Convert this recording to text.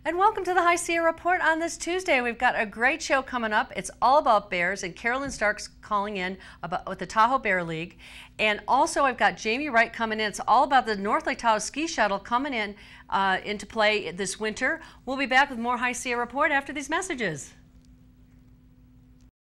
And welcome to the High Sierra Report on this Tuesday. We've got a great show coming up. It's all about bears, and Carolyn Stark's calling in with the Tahoe Bear League. And also I've got Jamie Wright coming in. It's all about the North Lake Tahoe Ski Shuttle coming in into play this winter. We'll be back with more High Sierra Report after these messages.